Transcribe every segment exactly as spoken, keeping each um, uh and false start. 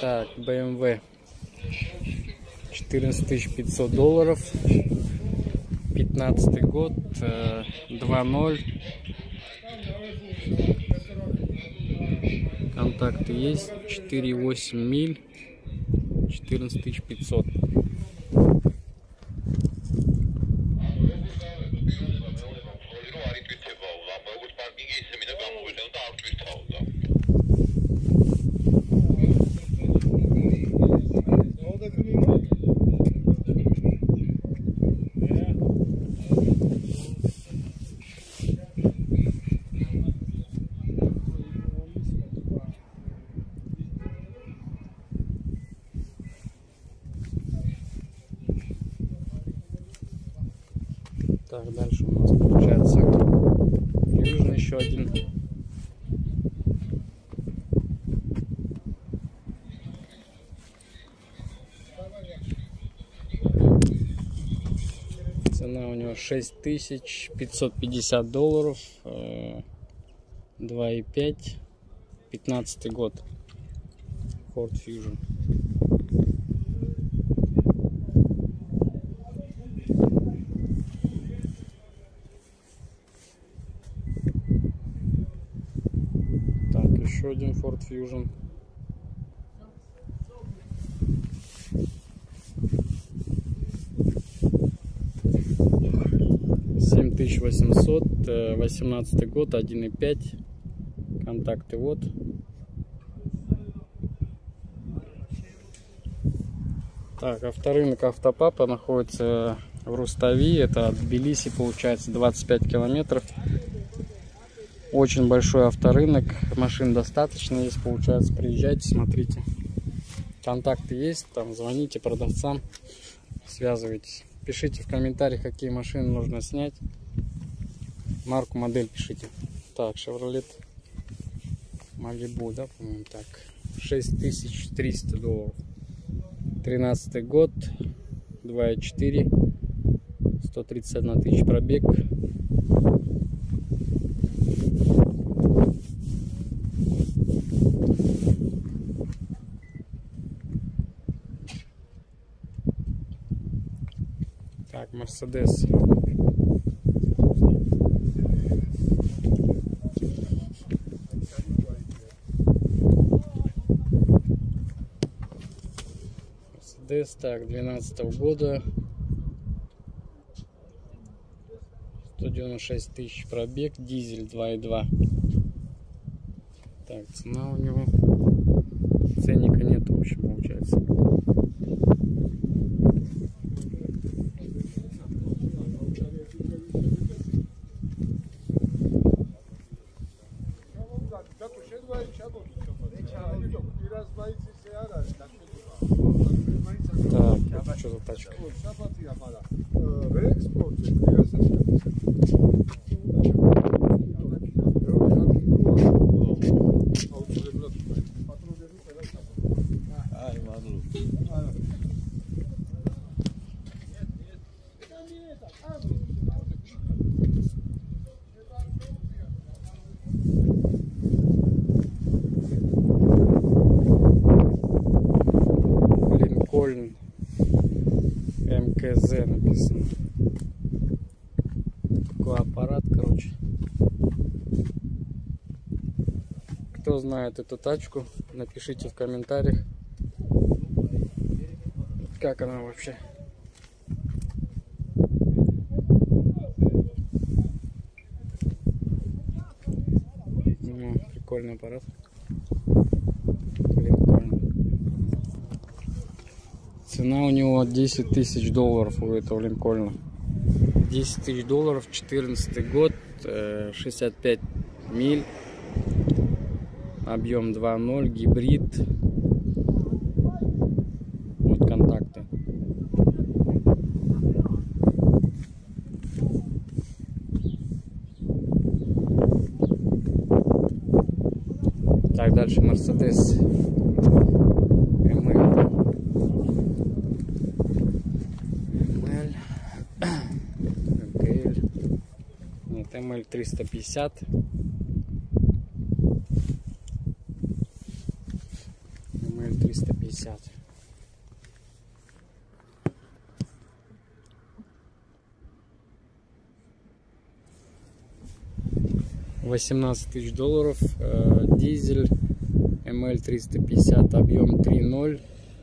Так, бэ эм вэ четырнадцать тысяч пятьсот долларов, пятнадцатый год, два ноль. Контакты есть, четыре восемь миль, четырнадцать тысяч пятьсот. Так, дальше у нас получается Fusion еще один. Цена у него шесть тысяч пятьсот пятьдесят долларов, два и пять, пятнадцатый год, Ford Fusion. Так, еще один Ford Fusion. семь тысяч восемьсот, восемнадцатый год, один и пять. Контакты вот. Так, авторынок Автопапа находится в Рустави. Это от Тбилиси, получается, двадцать пять километров. Очень большой авторынок. Машин достаточно есть, получается. Приезжайте, смотрите. Контакты есть, там звоните продавцам, связывайтесь. Пишите в комментариях, какие машины нужно снять. Марку, модель пишите. Так, Chevrolet Malibu, да, по-моему, так. шесть тысяч триста долларов. тринадцатый год, два и четыре, сто тридцать одна тысяча пробег. Так, Mercedes. Mercedes, так, двенадцатого года, сто девяносто шесть тысяч пробег, дизель два и два. Так, цена у него, ценника нет, в общем, получается. Так, это что за тачка? Линкольн эм ка зэ написано. Такой аппарат, короче. Кто знает эту тачку, напишите в комментариях, как она вообще. Ну, прикольный аппарат. Цена у него десять тысяч долларов, у этого Линкольна. десять тысяч долларов, четырнадцатый год, шестьдесят пять миль, объем два ноль, гибрид. Вот контакты. Так, дальше Mercedes эм эль. Нет, эм эль триста пятьдесят. эм эм эль триста пятьдесят. восемнадцать тысяч долларов, э, дизель, эм эль триста пятьдесят, объем три ноль.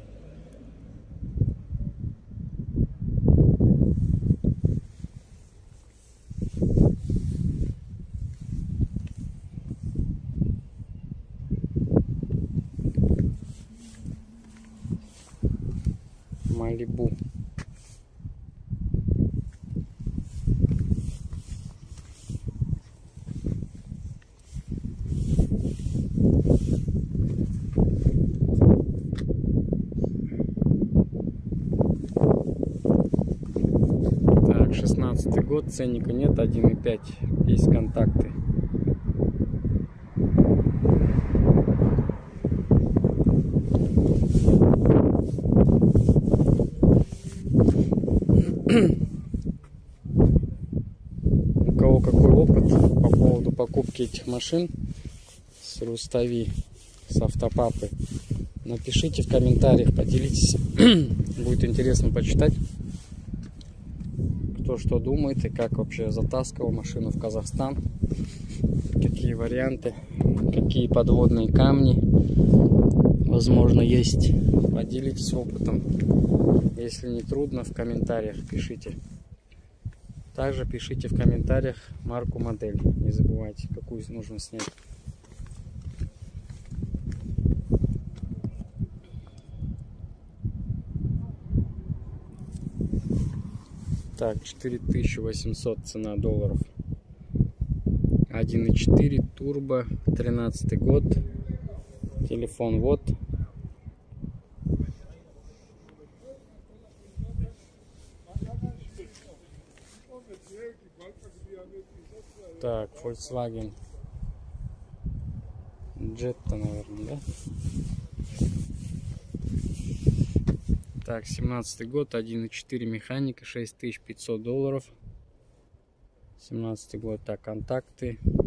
Малибу. Так, шестнадцатый год, ценника нет, один и пять, есть контакты. У кого какой опыт по поводу покупки этих машин с Рустави, с Автопапы, напишите в комментариях, поделитесь. Будет интересно почитать, кто что думает и как вообще затаскивал машину в Казахстан, какие варианты, какие подводные камни возможно есть. Поделитесь опытом. Если не трудно, в комментариях пишите. Также пишите в комментариях марку, модель. Не забывайте, какую нужно снять. Так, четыре тысячи восемьсот цена долларов. один и четыре турбо, тринадцатый год. Телефон вот. Так, Volkswagen Jetta, наверное, да? Так, семнадцатый год, один и четыре механика, шесть тысяч пятьсот долларов. семнадцатый год, так, контакты.